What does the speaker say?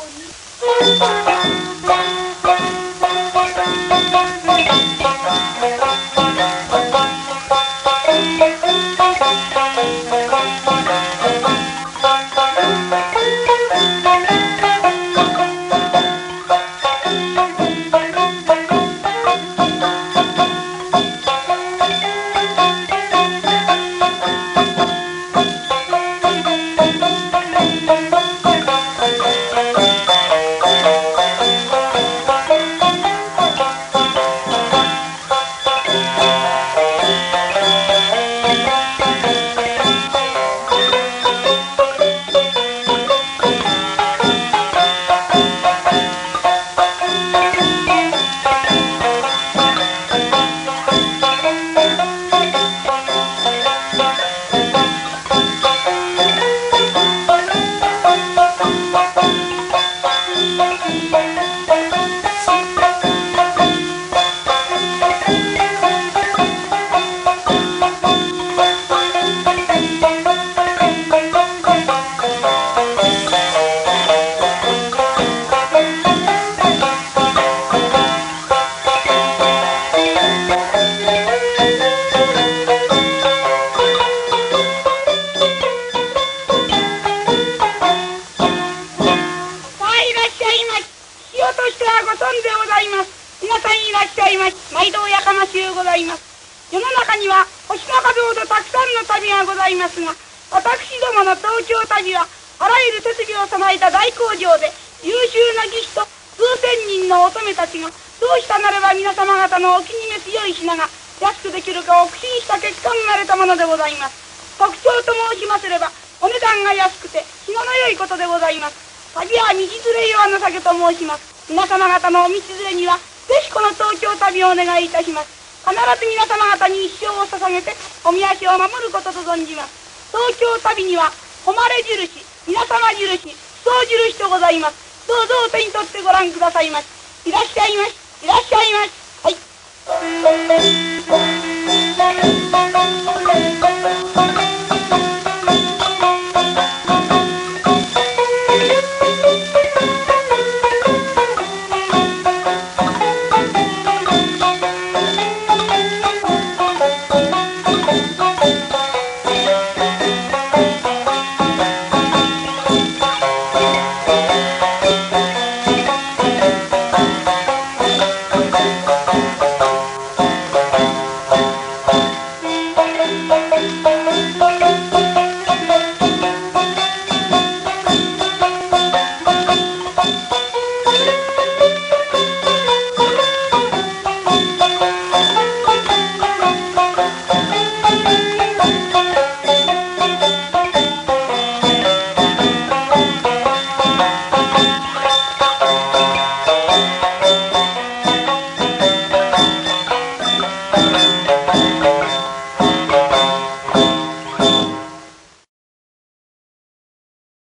皆様方のお道連れにはぜひこの東京旅をお願いいたします。必ず皆様方に一生を捧げておみ足を守ることと存じます。東京旅には誉れ印、皆様印、人印とございます。どうぞお手に取ってご覧くださいまし。いらっしゃいまし、いらっしゃいまし。はい。